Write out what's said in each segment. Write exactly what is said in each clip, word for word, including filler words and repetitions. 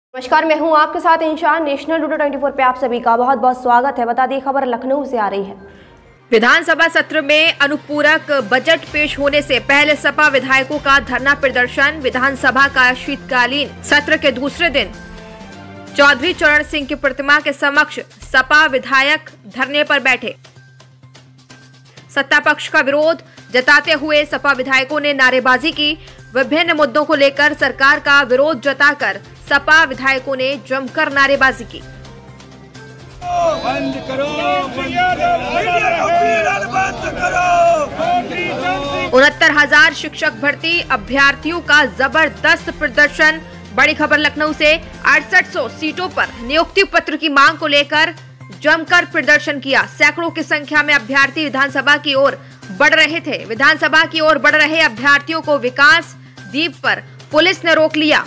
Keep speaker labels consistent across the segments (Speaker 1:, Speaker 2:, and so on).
Speaker 1: नमस्कार, मैं हूं आपके साथ इंशान। नेशनल टुडे चौबीस पे आप सभी का बहुत बहुत स्वागत है। बता दें, खबर लखनऊ से आ रही है। विधानसभा सत्र में अनुपूरक बजट पेश होने से पहले सपा विधायकों का धरना प्रदर्शन। विधानसभा का शीतकालीन सत्र के दूसरे दिन चौधरी चरण सिंह की प्रतिमा के समक्ष सपा विधायक धरने पर बैठे। सत्ता पक्ष का विरोध जताते हुए सपा विधायकों ने नारेबाजी की। विभिन्न मुद्दों को लेकर सरकार का विरोध जताकर सपा विधायकों ने जमकर नारेबाजी की।
Speaker 2: बंद करो, बंद करो।
Speaker 1: उनहत्तर हजार शिक्षक भर्ती अभ्यर्थियों का जबरदस्त प्रदर्शन। बड़ी खबर लखनऊ से अड़सठ सौ सीटों पर नियुक्ति पत्र की मांग को लेकर जमकर प्रदर्शन किया। सैकड़ों की संख्या में अभ्यर्थी विधानसभा की ओर बढ़ रहे थे। विधानसभा की ओर बढ़ रहे अभ्यर्थियों को विकास दीप पर पुलिस ने रोक लिया।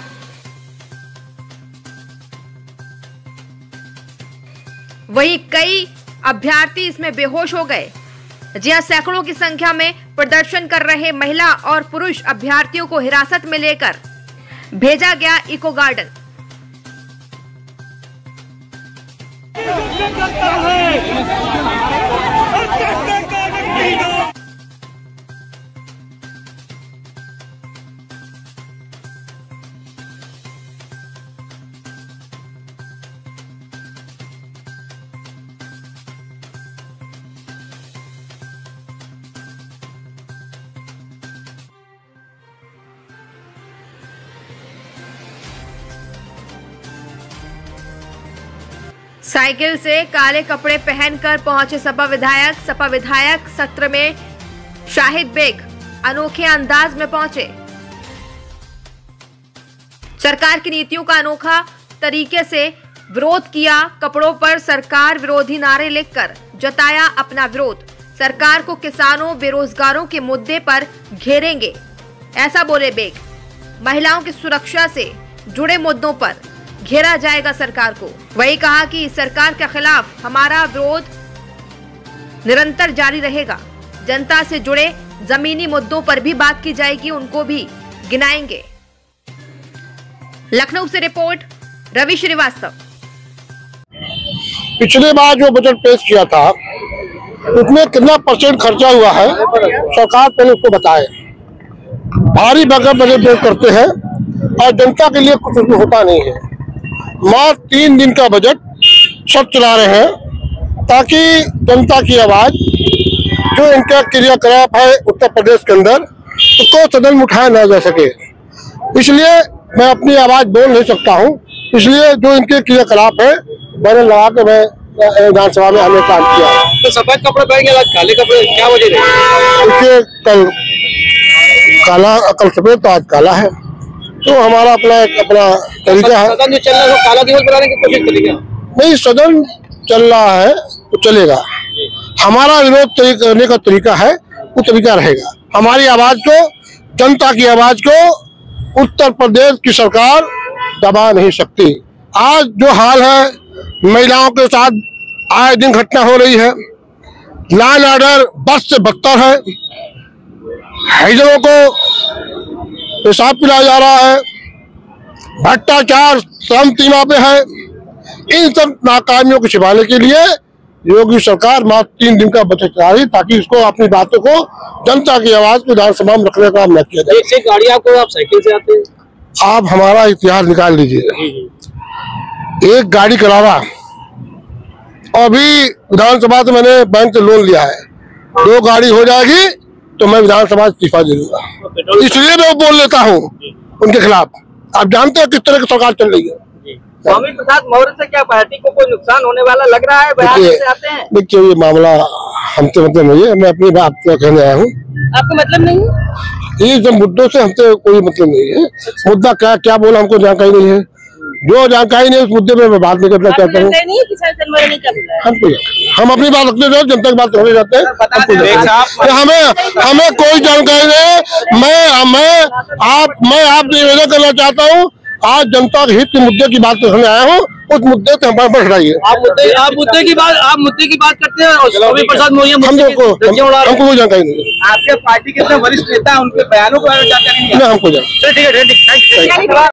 Speaker 1: वहीं कई अभ्यर्थी इसमें बेहोश हो गए। जी हां, सैकड़ों की संख्या में प्रदर्शन कर रहे महिला और पुरुष अभ्यर्थियों को हिरासत में लेकर भेजा गया इको गार्डन। साइकिल से काले कपड़े पहनकर पहुंचे सपा विधायक। सपा विधायक सत्र में शाहिद बेग अनोखे अंदाज में पहुंचे। सरकार की नीतियों का अनोखा तरीके से विरोध किया। कपड़ों पर सरकार विरोधी नारे लिखकर जताया अपना विरोध। सरकार को किसानों बेरोजगारों के मुद्दे पर घेरेंगे, ऐसा बोले बेग। महिलाओं की सुरक्षा से जुड़े मुद्दों पर घेरा जाएगा सरकार को। वही कहा कि सरकार के खिलाफ हमारा विरोध निरंतर जारी रहेगा। जनता से जुड़े जमीनी मुद्दों पर भी बात की जाएगी, उनको भी गिनाएंगे। लखनऊ से रिपोर्ट रवि श्रीवास्तव।
Speaker 3: पिछली बार जो बजट पेश किया था उसमें कितना परसेंट खर्चा हुआ है सरकार पहले उसको बताए। भारी भरकम बजट पेश करते हैं और जनता के लिए कुछ उसमें होता नहीं है। मात्र तीन दिन का बजट सब चला रहे हैं ताकि जनता की आवाज जो इनका क्रियाकलाप है उत्तर प्रदेश के अंदर उसको सदन में उठाया ना जा सके। इसलिए मैं अपनी आवाज बोल नहीं सकता हूं। इसलिए जो इनके क्रियाकलाप है बैनर लगा के मैं विधानसभा में हमने काम किया।
Speaker 2: तो सफेद कपड़े पहन के काले कपड़े क्या वजह है?
Speaker 3: देखिए, कल काला कल सफेद तो आज काला है, तो हमारा अपना एक अपना तरीका है।
Speaker 2: सदन जो चल रहा है वो काला दिवस बनाने की कोशिश करेगा।
Speaker 3: नहीं, सदन चल रहा है तो चलेगा। हमारा विरोध करने का तरीका है वो तरीका रहेगा। हमारी आवाज को, जनता की आवाज को उत्तर प्रदेश की सरकार दबा नहीं सकती। आज जो हाल है, महिलाओं के साथ आए दिन घटना हो रही है। लॉ एंड ऑर्डर बस से बदतर है। हैदरों को पेशाब पिलाया जा रहा है। भ्रष्टाचार श्रम सीमा पे है। इन सब नाकामियों को छिपाने के लिए योगी सरकार मात्र तीन दिन का बजट चला रही ताकि इसको अपनी बातों को जनता की आवाज को विधानसभा में रखने का काम न किया जाए।
Speaker 2: एक से गाड़ी आपको आप साइकिल से आते हैं?
Speaker 3: आप हमारा इतिहास निकाल लीजिए। एक गाड़ी के अलावा अभी विधानसभा से मैंने बैंक से लोन लिया है। दो गाड़ी हो जाएगी तो मैं विधानसभा इस्तीफा दे दूंगा। इसलिए मैं बोल लेता हूँ उनके खिलाफ। आप जानते हैं किस तरह की सरकार चल रही है।
Speaker 2: स्वामी प्रसाद मौर्य से क्या पार्टी को कोई नुकसान होने वाला लग रहा है? बयान से आते हैं।
Speaker 3: देखिए, ये मामला हमसे मतलब नहीं है। मैं अपनी बात कहने आया हूँ।
Speaker 2: आपको मतलब नहीं है?
Speaker 3: ये सब मुद्दों से हमसे कोई मतलब नहीं है। मुद्दा क्या क्या बोला हमको जानकारी नहीं है। जो जानकारी नहीं उस मुद्दे में मैं बात नहीं करना चाहता हूँ। हमको हम अपनी बात रखते हैं, जनता की बात होने जाते हैं। हमें हमें कोई जानकारी नहीं। मैं मैं आप मैं आप निवेदन करना चाहता हूँ। आज जनता के हित के मुद्दे की बात करने आया हूँ, उस मुद्दे से हमारे बढ़ रही है।
Speaker 2: आप मुद्दे आप मुद्दे की बात आप मुद्दे की बात करते हैं और स्वामी प्रसाद मौर्य
Speaker 3: हमको हमको कोई जानकारी नहीं है।
Speaker 2: आपके पार्टी के वरिष्ठ नेता उनके बयानों को जानकारी नहीं है।
Speaker 3: हमको जानकारी।
Speaker 2: ठीक है,